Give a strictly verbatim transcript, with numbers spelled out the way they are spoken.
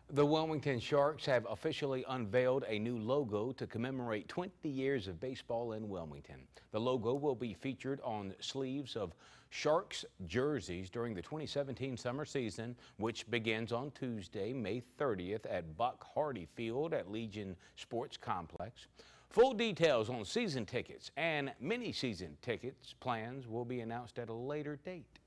The Wilmington Sharks have officially unveiled a new logo to commemorate twenty years of baseball in Wilmington. The logo will be featured on sleeves of Sharks jerseys during the twenty seventeen summer season, which begins on Tuesday, May thirtieth at Buck Hardy Field at Legion Sports Complex. Full details on season tickets and mini-season tickets plans will be announced at a later date.